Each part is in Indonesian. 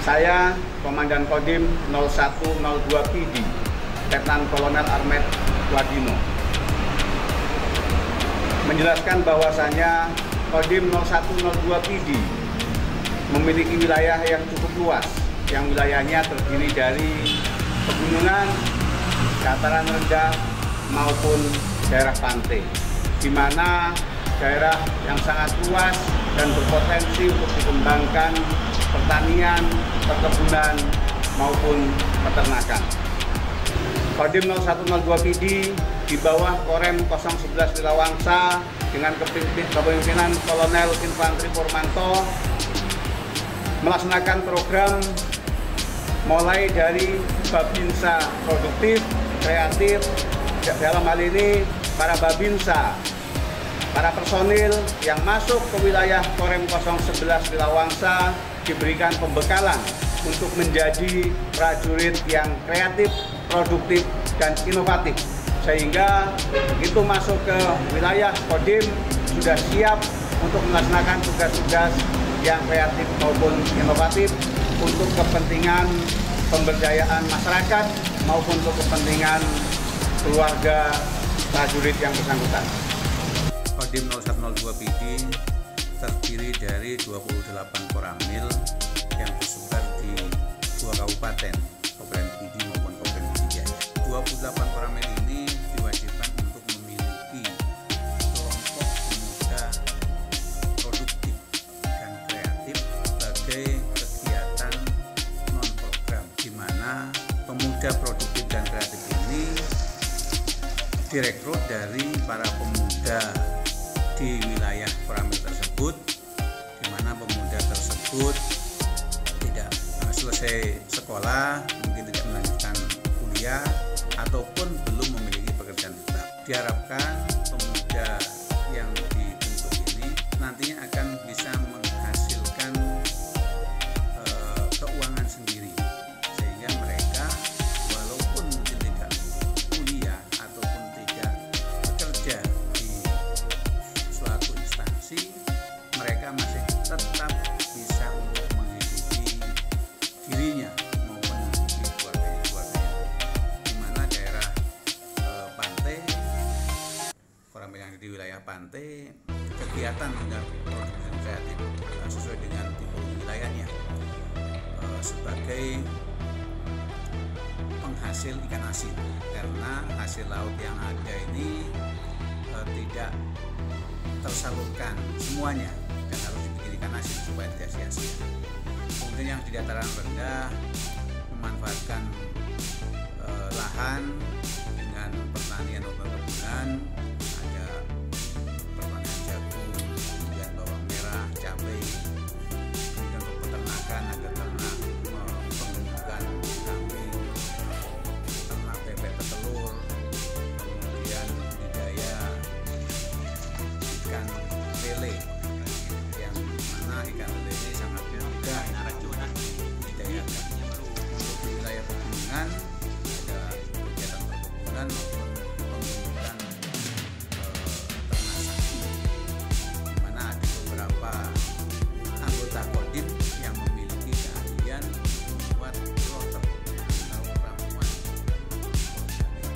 Saya Komandan Kodim 0102 PD, Letnan Kolonel Armet Wadino, menjelaskan bahwasanya Kodim 0102 PD memiliki wilayah yang cukup luas, yang wilayahnya terdiri dari pegunungan, dataran rendah maupun daerah pantai, di mana daerah yang sangat luas dan berpotensi untuk dikembangkan pertanian, perkebunan maupun peternakan. Kodim 0102 PD di bawah Korem 011 Lilawangsa dengan kepemimpinan Kolonel Infantri Purmanto melaksanakan program mulai dari Babinsa produktif, kreatif, dalam hal ini para Babinsa, para personil yang masuk ke wilayah Korem 011 Lilawangsa diberikan pembekalan untuk menjadi prajurit yang kreatif, produktif, dan inovatif, sehingga begitu masuk ke wilayah Kodim sudah siap untuk melaksanakan tugas-tugas yang kreatif maupun inovatif untuk kepentingan pemberdayaan masyarakat maupun untuk kepentingan keluarga prajurit yang bersangkutan. Kodim 0102 PD terdiri dari 28 koramil yang tersebar di 2 kabupaten, Kabupaten Pidi maupun Kabupaten Pidi Jaya. 28 koramil ini diwajibkan untuk memiliki kelompok pemuda produktif dan kreatif sebagai kegiatan non-program, di mana pemuda produktif dan kreatif ini direkrut dari para pemuda di wilayah koramil tersebut, di mana pemuda tersebut tidak selesai sekolah, mungkin tidak melanjutkan kuliah ataupun belum memiliki pekerjaan tetap. Diharapkan pemuda yang dibentuk ini nantinya akan bisa menghasilkan keuangan sendiri, sehingga mereka walaupun mungkin tidak kuliah ataupun tidak bekerja di suatu instansi, mereka masih tetap bisa untuk menghidupi dirinya maupun menghidupi keluarganya, di mana daerah pantai, koramil yang di wilayah pantai, kegiatan dengan produksi kreatif sesuai dengan tipe wilayahnya sebagai penghasil ikan asin, karena hasil laut yang ada ini tidak tersalurkan semuanya dan harus dibikin ikan asin supaya tidak sia-sia. Kemudian yang di dataran rendah memanfaatkan lahan dengan pertanian atau perkebunan, ada pertanian jagung, kemudian bawang merah, cabai, kemudian untuk peternakan ada ternak mengembangkan kambing, ternak bebek petelur, kemudian budidaya ikan lele, yang mana ikan lele ini sangat mudah budidaya. Untuk di wilayah pegunungan ada kegiatan perkebunan maupun pembentukan ternak sapi, di mana ada beberapa anggota Kodim yang memiliki keahlian membuat kloter atau ramuan organik.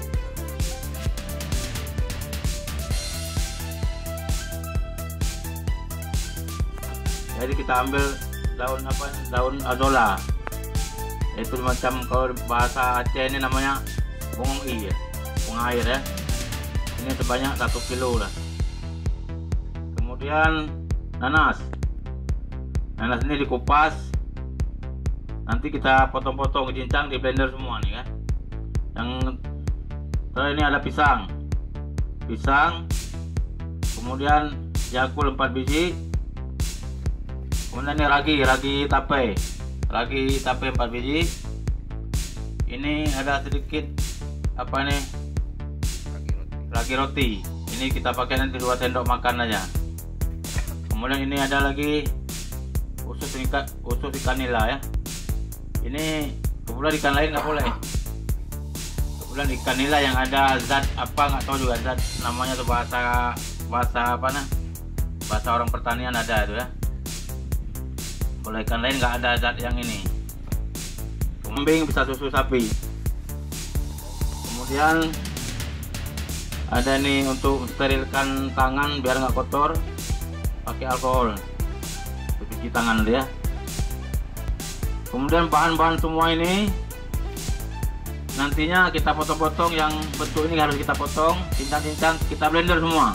Jadi kita ambil daun apa? Daun adola. Itu macam kalau bahasa Aceh ini namanya bongong i ya, bunga air ya. Ini sebanyak 1 kilo lah. Kemudian nanas. Nanas ini dikupas. Nanti kita potong-potong cincang di blender semua nih kan. Yang terus ini ada pisang. Pisang. Kemudian jakul 4 biji. Kemudian ini ragi tape. Ragi tape 4 biji. Ini ada sedikit apa nih? Ragi roti. Ini kita pakai nanti 2 sendok makan aja. Kemudian ini ada lagi usus ikan nila ya. Ini kebetulan ikan lain nggak boleh. Kebetulan ikan nila yang ada zat apa nggak tahu juga, zat namanya tuh bahasa apa nah? Bahasa orang pertanian ada itu ya. Kalau ikan lain nggak ada zat yang ini. Kambing bisa susu sapi. Kemudian ada nih untuk sterilkan tangan biar nggak kotor, pakai alkohol, cuci tangan dulu ya. Kemudian bahan-bahan semua ini nantinya kita potong-potong, yang bentuk ini harus kita potong, cincang-cincang, kita blender semua.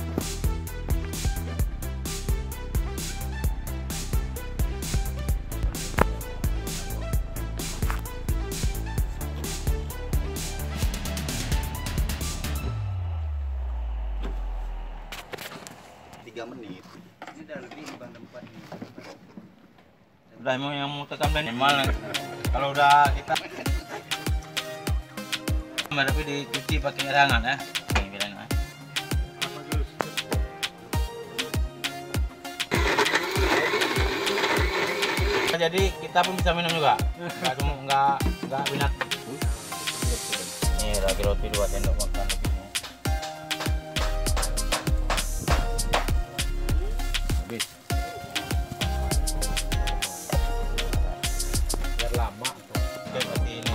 Menit. Ini udah lebih bang tempat ini. Udah yang mau tekan blender kalau udah kita tapi dicuci pakai air hangat ya. Ini bilang ya. Jadi kita pun bisa minum juga. Enggak minat. Ini lagi roti 2 sendok makan lebihnya. Habis. Biar lama. Seperti ini.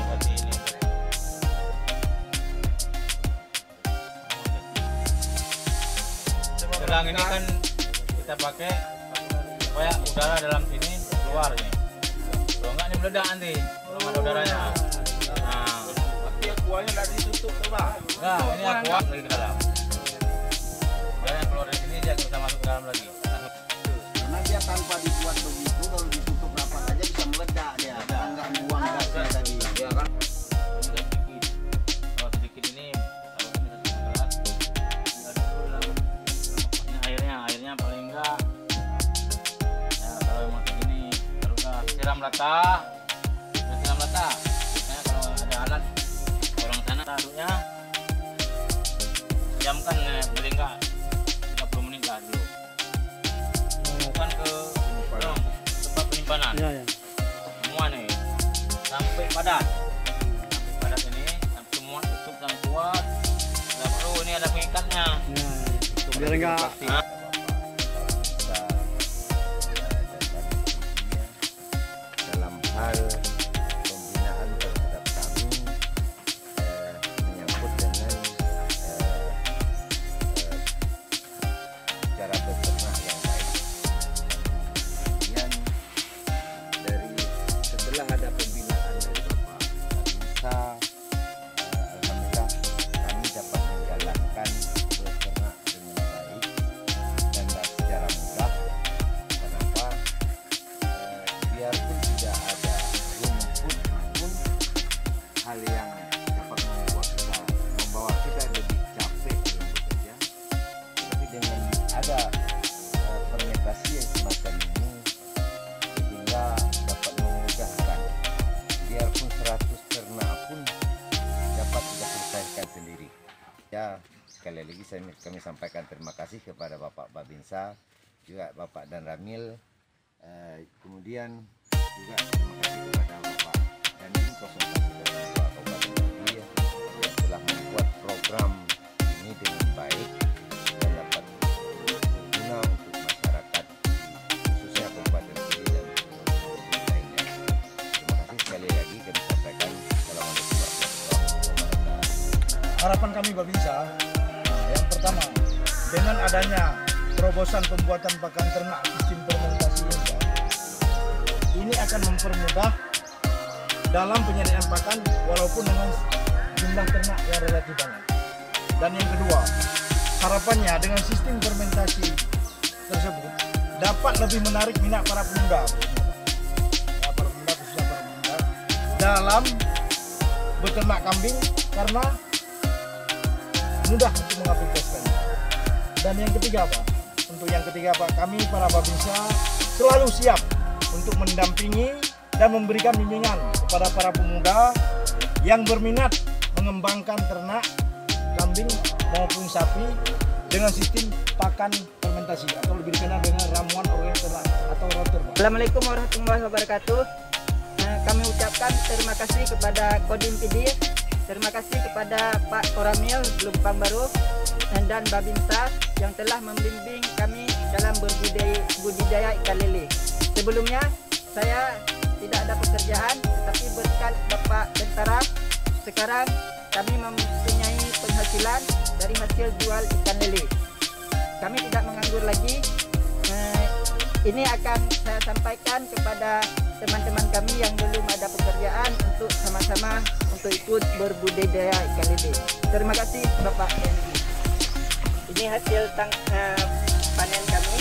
Sedang ini kan kita pakai supaya udara dalam sini keluar nih. Kalau enggak ini meledak nanti, belum ada udaranya. Nah, tapi akuanya nggak ditutup tuh bang. Nah, ini aqua lagi ke dalam. Udara keluar dari sini dia bisa masuk ke dalam lagi. Karena dia tanpa dibuat begitu, kalau ditutup rapat aja bisa meledak dia. Nggak buang gasnya tadi. Ya kan? Kalau sedikit ini, kalau kita gelas, airnya paling enggak. Ya kalau mau begini, baru siram rata. Biasanya kalau ada alat orang sana taruhnya diamkan paling enggak 30 menit lah dulu. Bukan ke tempat penyimpanan. Ya. Semua nih sampai padat. Ini sampai semua tutup dan kuat. Nggak perlu ini ada pengikatnya. Biar enggak dalam hal pembinaan terhadap kami menyangkut dengan cara beternak yang baik. Kemudian dari setelah ada pembinaan dari Bapak Babinsa, alhamdulillah kami dapat menjalankan beternak dengan baik dan secara mudah. Kenapa? Biarpun tidak ada rumput pun hal yang dapat membawa kita lebih capek dalam bekerja, tapi dengan ada fermentasi yang semacam ini sehingga dapat memudahkan, biarpun 100 ternak pun dapat kita selesaikan sendiri. Ya, sekali lagi kami sampaikan terima kasih kepada Bapak Babinsa, juga Bapak dan Ramil. Kemudian juga terima kasih kepada Bapak Dandim 01 Kabupaten Pidi yang telah membuat program ini dengan baik dan dapat berguna untuk masyarakat khususnya Kabupaten Pidi dan lainnya. Terima kasih sekali lagi kami sampaikan. Assalamualaikum warahmatullahi wabarakatuh. harapan kami Babinsa, yang pertama, dengan adanya terobosan pembuatan pakan ternak sistem fermentasi ini akan mempermudah dalam penyediaan pakan walaupun dengan jumlah ternak yang relatif banyak. Dan yang kedua, harapannya dengan sistem fermentasi tersebut dapat lebih menarik minat para pemuda, khususnya para pemuda dalam beternak kambing karena mudah untuk mengaplikasikannya. Dan yang ketiga Pak, untuk yang ketiga Pak, kami para Babinsa selalu siap untuk mendampingi dan memberikan bimbingan kepada para pemuda yang berminat mengembangkan ternak kambing maupun sapi dengan sistem pakan fermentasi atau lebih dikenal dengan ramuan organ ternak atau rotor. Assalamualaikum warahmatullahi wabarakatuh. Kami ucapkan terima kasih kepada Kodim Pidi, terima kasih kepada Pak Koramil Lumpang Baru dan Babinsa yang telah membimbing kami dalam budidaya ikan lele. Sebelumnya saya tidak ada pekerjaan, tetapi berkat Bapak Tentara sekarang kami mempunyai penghasilan dari hasil jual ikan lele. Kami tidak menganggur lagi. Ini akan saya sampaikan kepada teman-teman kami yang belum ada pekerjaan untuk sama-sama untuk ikut berbudidaya ikan lele. Terima kasih Bapak TNI. Ini hasil panen kami.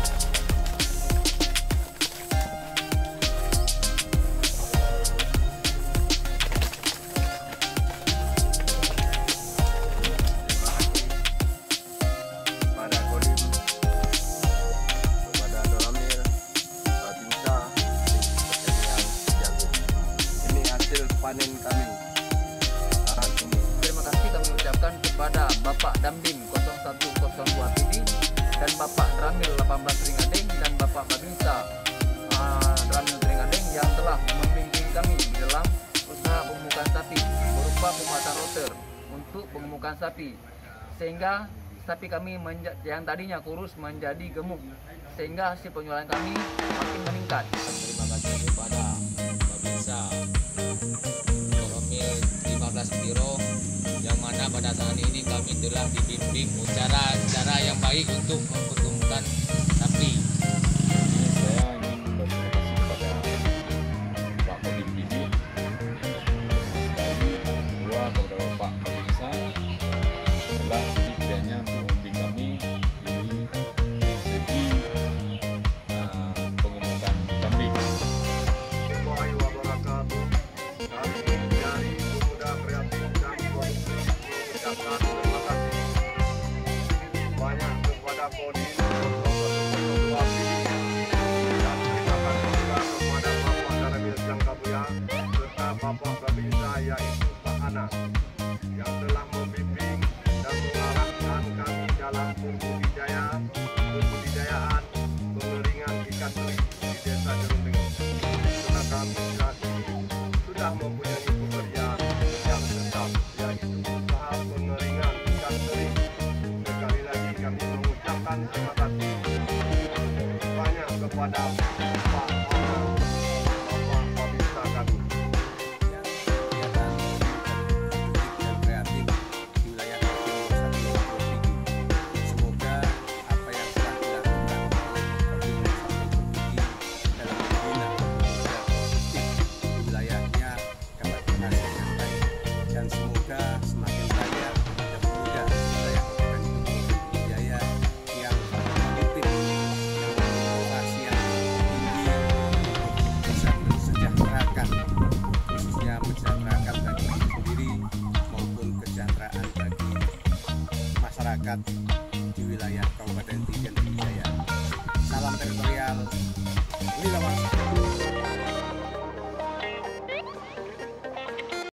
Kepada Kodim, kepada Doramil, Babinsa, Pertanian Jagung. Ini hasil panen kami saat ini. Terima kasih kami ucapkan kepada Bapak Damdim 0102 PD dan Bapak Dramil 18 Ringadeng dan Bapak Babinsa Dramil Ringadeng yang telah membimbing kami di dalam usaha pemumukan sapi berupa pemuatan router untuk pemumukan sapi, sehingga sapi kami yang tadinya kurus menjadi gemuk, sehingga hasil penjualan kami makin meningkat. Terima kasih kepada Babinsa Koromil 15 Biro, yang mana pada saat ini kami telah dibimbing cara yang baik untuk mempertumbuhkan sapi. Saya ingin berterima kasih kepada Pak Kodim PD, kedua kepada Bapak Babinsa telah setidaknya membimbing kami di segi pengemukan kambing. Warahmatullahi wabarakatuh. Kami dari Pemuda Kreatif dan Produktif mengucapkan terima kasih banyak kepada Kodim 02 PD dan terima kasih juga kepada Bapak Daramil Jangkabuya serta Bapak Babinsa yaitu Pak Anas yang telah membimbing dan mengarahkan kami dalam pembudidayaan pengeringan ikan teri di Desa Jerunding. Karena kami saat ini sudah mempunyai pekerjaan yang tetap, yaitu usaha pengeringan ikan teri. Sekali lagi kami mengucapkan terima kasih banyak kepada Pak Anas, Bapak Babinsa kami. Kegiatan dan kreatif di wilayah Kodim 01 Semoga apa yang telah dilakukan oleh Kodim 01 dalam membina pemuda produktif di wilayahnya dapat berhasil yang baik, dan semoga semakin banyak pemuda-pemuda di wilayah Kabupaten Budidaya yang produktif, yang berinovasi yang tinggi untuk bisa mensejahterakan, khususnya mensejahterakan bagi diri sendiri maupun kesejahteraan bagi masyarakat di wilayah Kabupaten Budidaya. Salam teritorial, Wirawan.